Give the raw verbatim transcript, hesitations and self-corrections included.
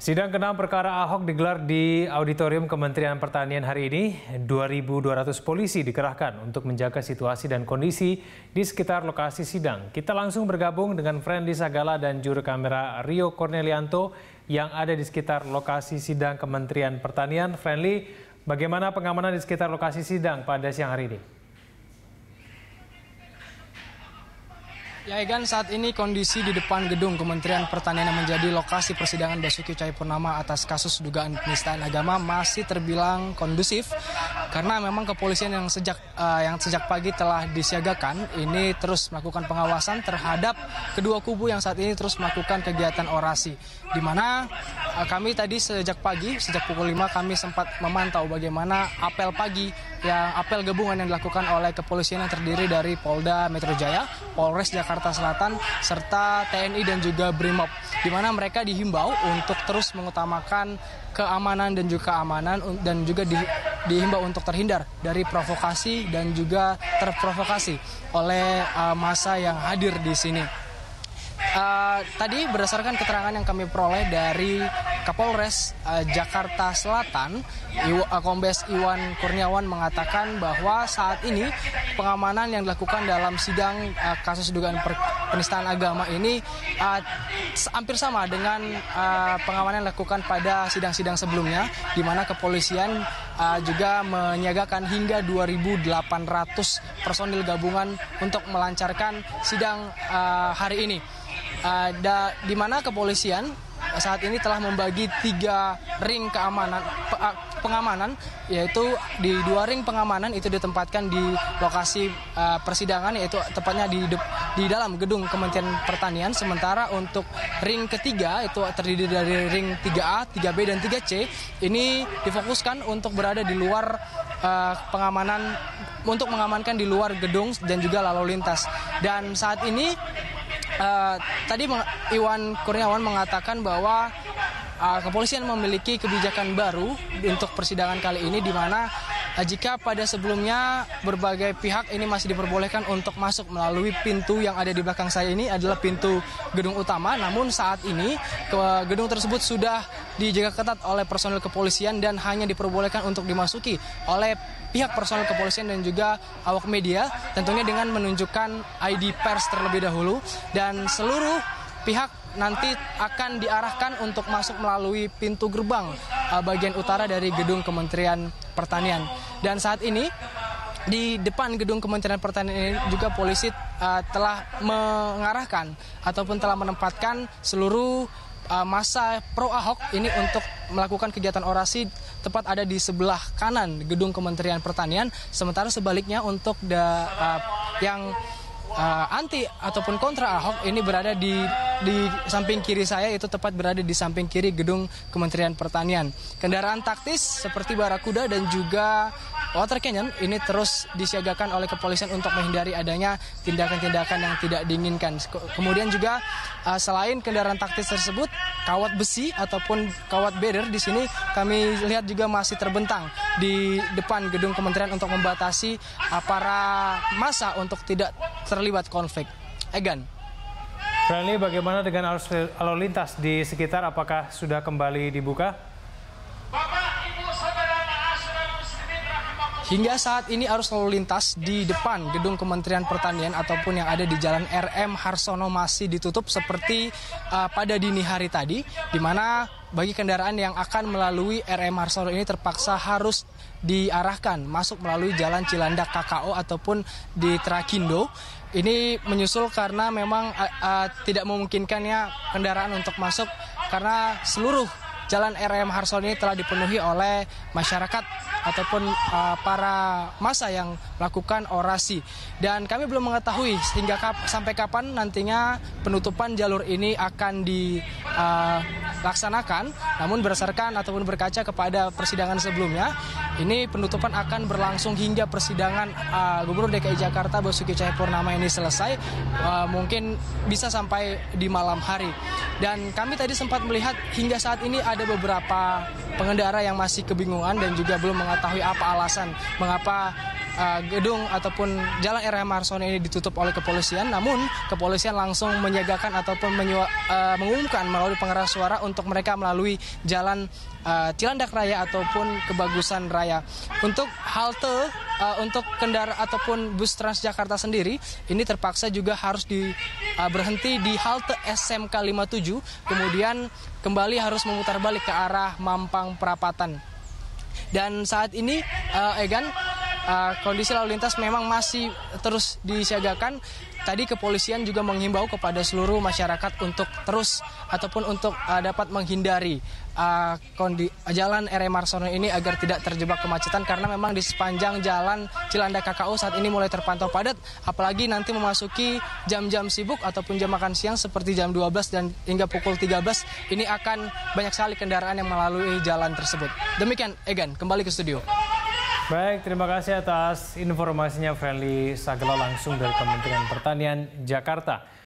Sidang keenam perkara Ahok digelar di Auditorium Kementerian Pertanian hari ini. dua ribu dua ratus polisi dikerahkan untuk menjaga situasi dan kondisi di sekitar lokasi sidang. Kita langsung bergabung dengan Friendly Sagala dan juru kamera Rio Cornelianto yang ada di sekitar lokasi sidang Kementerian Pertanian. Friendly, bagaimana pengamanan di sekitar lokasi sidang pada siang hari ini? Ya Egan, saat ini kondisi di depan gedung Kementerian Pertanian yang menjadi lokasi persidangan Basuki Cahayapurnama atas kasus dugaan penistaan agama masih terbilang kondusif karena memang kepolisian yang sejak uh, yang sejak pagi telah disiagakan ini terus melakukan pengawasan terhadap kedua kubu yang saat ini terus melakukan kegiatan orasi, di mana uh, kami tadi sejak pagi sejak pukul lima kami sempat memantau bagaimana apel pagi yang apel gabungan yang dilakukan oleh kepolisian yang terdiri dari Polda Metro Jaya, Polres Jakarta Selatan, serta T N I dan juga Brimob, di mana mereka dihimbau untuk terus mengutamakan keamanan dan juga keamanan dan juga di, dihimbau untuk terhindar dari provokasi dan juga terprovokasi oleh uh, massa yang hadir di sini. Uh, tadi berdasarkan keterangan yang kami peroleh dari Kapolres uh, Jakarta Selatan, Iw- uh, Kombes Iwan Kurniawan mengatakan bahwa saat ini pengamanan yang dilakukan dalam sidang uh, kasus dugaan per- penistaan agama ini uh, hampir sama dengan uh, pengamanan yang dilakukan pada sidang-sidang sebelumnya, di mana kepolisian uh, juga menyiagakan hingga dua ribu delapan ratus personil gabungan untuk melancarkan sidang uh, hari ini. Uh, da, di mana kepolisian saat ini telah membagi tiga ring keamanan pe, uh, pengamanan, yaitu di dua ring pengamanan itu ditempatkan di lokasi uh, persidangan, yaitu tepatnya di di dalam gedung Kementerian Pertanian. Sementara untuk ring ketiga itu terdiri dari ring tiga A, tiga B dan tiga C ini difokuskan untuk berada di luar uh, pengamanan, untuk mengamankan di luar gedung dan juga lalu lintas. Dan saat ini Uh, tadi Iwan Kurniawan mengatakan bahwa uh, kepolisian memiliki kebijakan baru untuk persidangan kali ini, di mana uh, jika pada sebelumnya berbagai pihak ini masih diperbolehkan untuk masuk melalui pintu yang ada di belakang saya ini adalah pintu gedung utama, namun saat ini ke gedung tersebut sudah dijaga ketat oleh personel kepolisian dan hanya diperbolehkan untuk dimasuki oleh pihak personel kepolisian dan juga awak media, tentunya dengan menunjukkan I D pers terlebih dahulu, dan seluruh pihak nanti akan diarahkan untuk masuk melalui pintu gerbang uh, bagian utara dari gedung Kementerian Pertanian. Dan saat ini di depan gedung Kementerian Pertanian ini juga polisi uh, telah mengarahkan ataupun telah menempatkan seluruh uh, massa pro Ahok ini untuk melakukan kegiatan orasi tepat ada di sebelah kanan gedung Kementerian Pertanian, sementara sebaliknya untuk da, uh, yang uh, anti ataupun kontra Ahok ini berada di di samping kiri saya, itu tepat berada di samping kiri gedung Kementerian Pertanian. Kendaraan taktis seperti Barakuda dan juga Water Cannon ini terus disiagakan oleh kepolisian untuk menghindari adanya tindakan-tindakan yang tidak diinginkan. Kemudian juga uh, selain kendaraan taktis tersebut, kawat besi ataupun kawat barrier di sini kami lihat juga masih terbentang di depan gedung kementerian untuk membatasi uh, para massa untuk tidak terlibat konflik. Egan. Friendly, bagaimana dengan arus lalu lintas di sekitar? Apakah sudah kembali dibuka? Hingga saat ini arus lalu lintas di depan gedung Kementerian Pertanian ataupun yang ada di Jalan R M Harsono masih ditutup seperti uh, pada dini hari tadi, di mana bagi kendaraan yang akan melalui R M Harsono ini terpaksa harus diarahkan masuk melalui Jalan Cilandak K K O ataupun di Trakindo. Ini menyusul karena memang uh, uh, tidak memungkinkannya kendaraan untuk masuk karena seluruh Jalan R M Harsono ini telah dipenuhi oleh masyarakat ataupun uh, para massa yang melakukan orasi. Dan kami belum mengetahui hingga kap- sampai kapan nantinya penutupan jalur ini akan dilaksanakan. Uh, Namun berdasarkan ataupun berkaca kepada persidangan sebelumnya, ini penutupan akan berlangsung hingga persidangan uh, Gubernur D K I Jakarta Basuki Cahayapurnama ini selesai, uh, mungkin bisa sampai di malam hari. Dan kami tadi sempat melihat hingga saat ini ada beberapa pengendara yang masih kebingungan dan juga belum mengetahui apa alasan mengapa uh, gedung ataupun Jalan R M Harsono ini ditutup oleh kepolisian, namun kepolisian langsung menyiagakan ataupun menyua, uh, mengumumkan melalui pengeras suara untuk mereka melalui Jalan uh, Cilandak Raya ataupun Kebagusan Raya. Untuk halte uh, untuk kendaraan ataupun bus Transjakarta sendiri ini terpaksa juga harus di uh, berhenti di halte S M K lima puluh tujuh, kemudian kembali harus memutar balik ke arah Mampang Perapatan. Dan saat ini uh, Egan, uh, kondisi lalu lintas memang masih terus disiagakan. Tadi kepolisian juga menghimbau kepada seluruh masyarakat untuk terus ataupun untuk uh, dapat menghindari uh, kondi, jalan R M Harsono ini agar tidak terjebak kemacetan, karena memang di sepanjang jalan Cilandak K K U saat ini mulai terpantau padat, apalagi nanti memasuki jam-jam sibuk ataupun jam makan siang seperti jam dua belas dan hingga pukul tiga belas ini akan banyak sekali kendaraan yang melalui jalan tersebut. Demikian Egan, kembali ke studio. Baik, terima kasih atas informasinya Friendly Sagala langsung dari Kementerian Pertanian Jakarta.